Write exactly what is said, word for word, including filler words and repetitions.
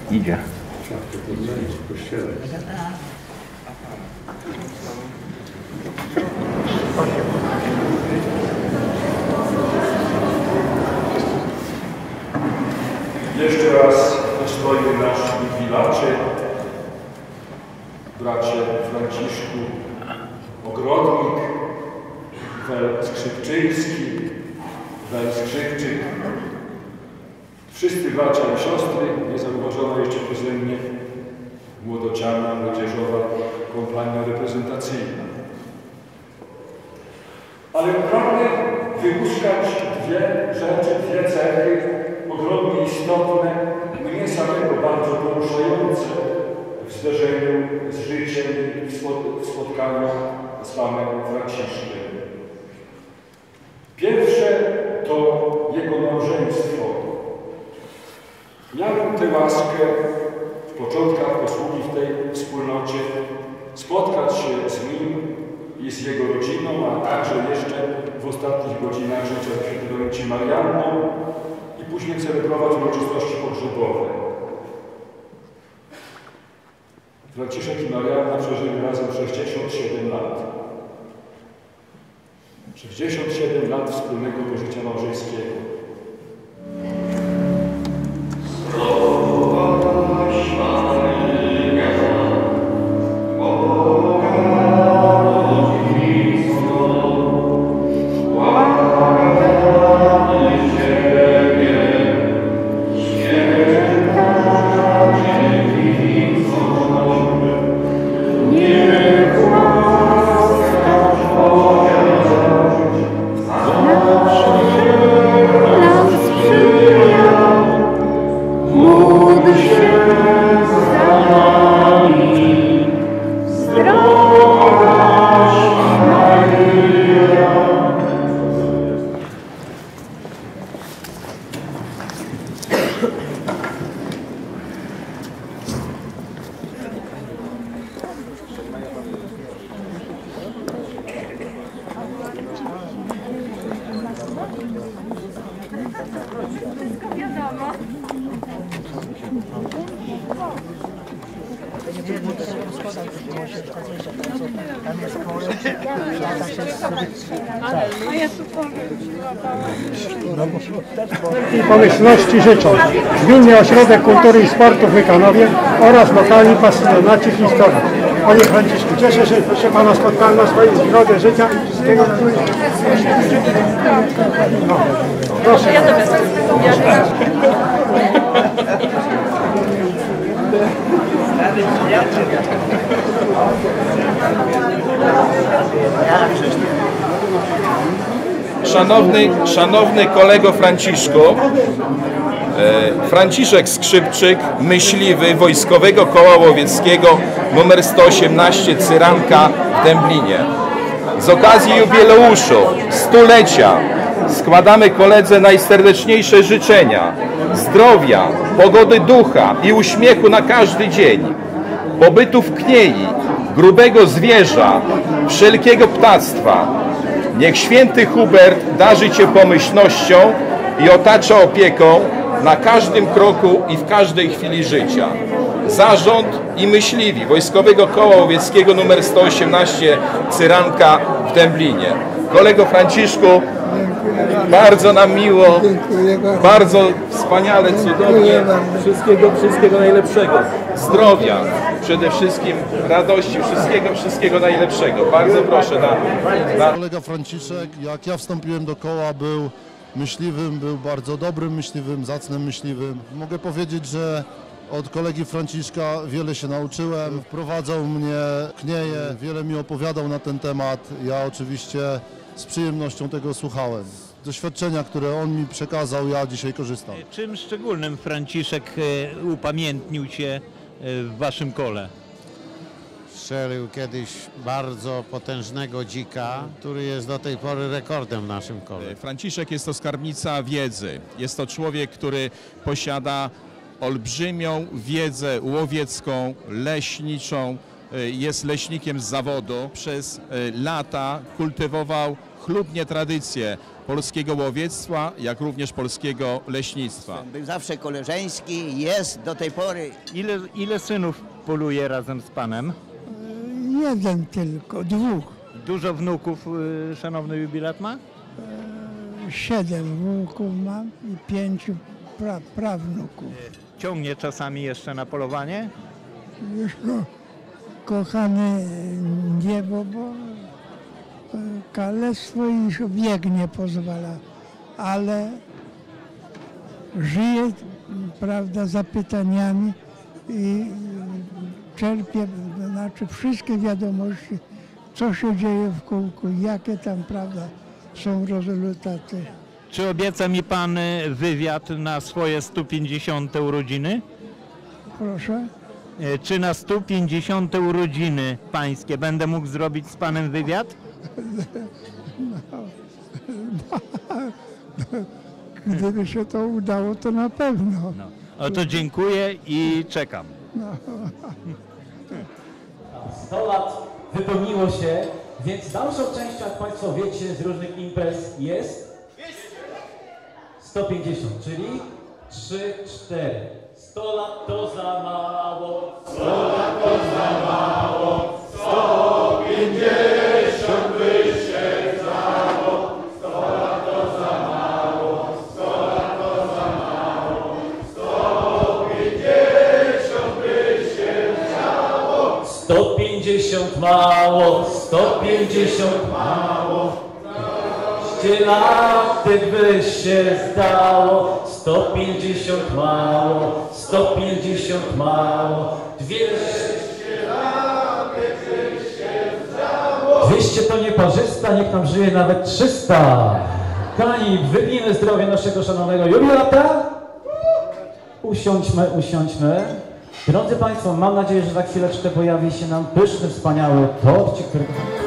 Idzie. Jeszcze raz dostojny nasz inwigilacie, bracie Franciszku Ogrodnik, Wel Skrzypczyński, Wel Skrzypczyk, wszyscy bracia i siostry, niezauważona jeszcze przeze mnie młodociana, młodzieżowa kompania reprezentacyjna. Ale pragnę wyłuskać dwie rzeczy, dwie cechy ogromnie istotne, mnie samego bardzo poruszające w zderzeniu z życiem i w spotkaniu z Panem Franciszkiem. Pierwsze to jego małżeństwo. Miałem tę łaskę w początkach posługi w tej wspólnocie spotkać się z nim i z jego rodziną, a także jeszcze w ostatnich godzinach życia świętej Marianną i później celebrować uroczystości pogrzebowe. Franciszek i Marianna przeżyli razem sześćdziesiąt siedem lat. sześćdziesiąt siedem lat wspólnego pożycia małżeńskiego. I pomyślności życzą Gminny Ośrodek Kultury i Sportu w Mykanowie oraz lokalni pasjonaci historii. Panie Franciszku, cieszę się, że proszę Pana spotkałem na swojej drodze życia i wszystkiego. No, proszę. Szanowny, szanowny kolego Franciszku, e, Franciszek Skrzypczyk, myśliwy Wojskowego Koła Łowieckiego numer sto osiemnaście Cyranka w Dęblinie. Z okazji jubileuszu stulecia składamy koledze najserdeczniejsze życzenia zdrowia, pogody ducha i uśmiechu na każdy dzień, pobytu w kniei, grubego zwierza, wszelkiego ptactwa. Niech święty Hubert darzy Cię pomyślnością i otacza opieką na każdym kroku i w każdej chwili życia. Zarząd i myśliwi Wojskowego Koła Łowieckiego numer sto osiemnaście Cyranka w Dęblinie. Kolego Franciszku, bardzo nam miło, bardzo wspaniale, cudownie. Wszystkiego, wszystkiego najlepszego. Zdrowia, przede wszystkim radości, wszystkiego, wszystkiego najlepszego. Bardzo proszę. Na, na... Kolega Franciszek, jak ja wstąpiłem do koła, był myśliwym, był bardzo dobrym myśliwym, zacnym myśliwym. Mogę powiedzieć, że od kolegi Franciszka wiele się nauczyłem. Wprowadzał mnie w knieje, wiele mi opowiadał na ten temat. Ja oczywiście z przyjemnością tego słuchałem. Doświadczenia, które on mi przekazał, ja dzisiaj korzystam. Czym szczególnym Franciszek upamiętnił Cię w Waszym kole? Strzelił kiedyś bardzo potężnego dzika, który jest do tej pory rekordem w naszym kole. Franciszek jest to skarbnica wiedzy. Jest to człowiek, który posiada olbrzymią wiedzę łowiecką, leśniczą. Jest leśnikiem z zawodu. Przez lata kultywował chlubnie tradycję polskiego łowiectwa, jak również polskiego leśnictwa. Był zawsze koleżeński, jest do tej pory. Ile, ile synów poluje razem z panem? Jeden tylko, dwóch. Dużo wnuków y, szanowny jubilat ma? Siedem wnuków mam i pięciu pra, prawnuków. Ciągnie czasami jeszcze na polowanie? Już go, kochany, nie, bo, bo kalectwo i wiek nie pozwala, ale żyje, prawda, zapytaniami i czerpie, znaczy wszystkie wiadomości, co się dzieje w kółku, jakie tam, prawda, są rezultaty. Czy obieca mi pan wywiad na swoje sto pięćdziesiąte urodziny? Proszę? Czy na sto pięćdziesiąte urodziny pańskie będę mógł zrobić z panem wywiad? No, no, gdyby się to udało, to na pewno. No. O to dziękuję i czekam. No. sto lat wypełniło się, więc dalszą częścią, jak Państwo wiecie, z różnych imprez jest sto pięćdziesiąt, czyli trzy, cztery. sto lat to za mało, sto lat to za mało, sto pięćdziesiąt by się zdało, sto lat to za mało, sto lat to za mało, sto pięćdziesiąt by się zdało, sto pięćdziesiąt mało, sto pięćdziesiąt mało. dwieście lat by się zdało, sto pięćdziesiąt mało, sto pięćdziesiąt mało, dwieście lat by się zdało. dwieście to nieparzysta, niech nam żyje nawet trzysta. Kochani, wypijmy zdrowie naszego szanownego jubilata. Usiądźmy, usiądźmy. Drodzy Państwo, mam nadzieję, że za chwileczkę pojawi się nam pyszny, wspaniały torcik, który...